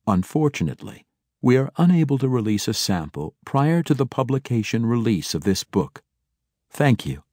Unfortunately, we are unable to release a sample prior to the publication release of this book. Thank you.